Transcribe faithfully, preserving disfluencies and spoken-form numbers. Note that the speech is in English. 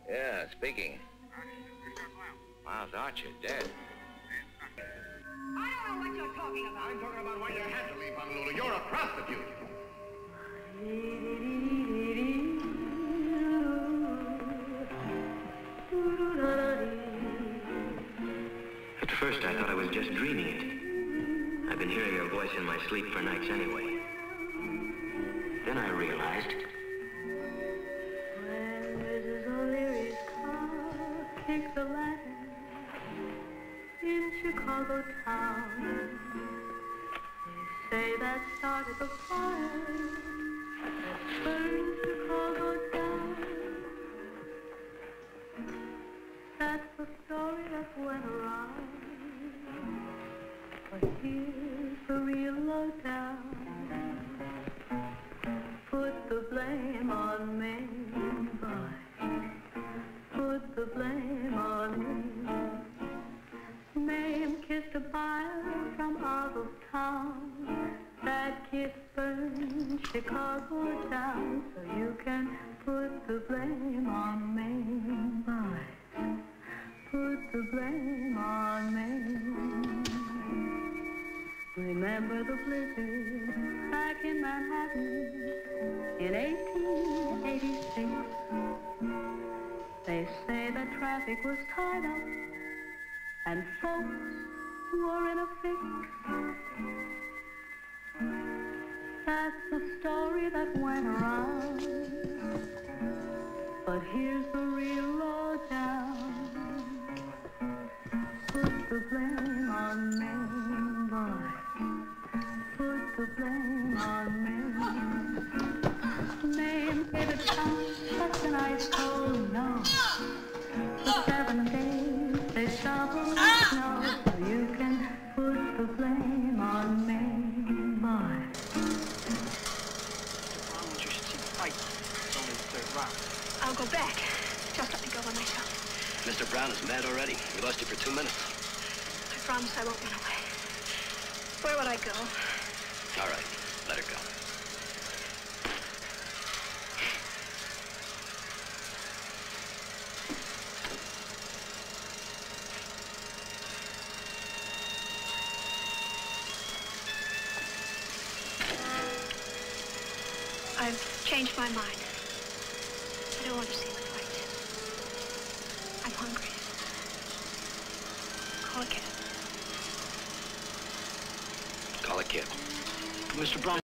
Yeah, speaking. Miles Archer, dead. I don't know what you're talking about. I'm talking about why you had to leave Honolulu. You're a prostitute. At first, I thought I was just dreaming it. I've been hearing your voice in my sleep for nights anyway. Then I realized... When Missus O'Leary's car kicked the ladder in Chicago town, they say that started the fire that burned Chicago down. That's the story that went around, but here's the real lowdown. Put the blame on me, boy. Put the blame on me. Mame kissed a buyer from out of town. That kiss burned Chicago down. So you can put the blame on me, boy. Put the blame on me. Remember the blizzard back in Manhattan in eighteen eighty-six. They say that traffic was tied up and folks were in a fix. That's the story that went around, but here's the real lowdown. Put the blame on me, boy. Put the blame on me. Name gave it such a nice cold no. For seven days they shoveled the snow. So you can put the blame on me, boy. Mister Brown wants you should see the fight. It's only the third round. I'll go back. Just let me go by myself. Mister Brown is mad already. We lost you for two minutes. I promise I won't run away. Where would I go? All right, let her go. I've changed my mind. I don't want to see the fight. I'm hungry. Call a cab. Call a kid. Mister Brown.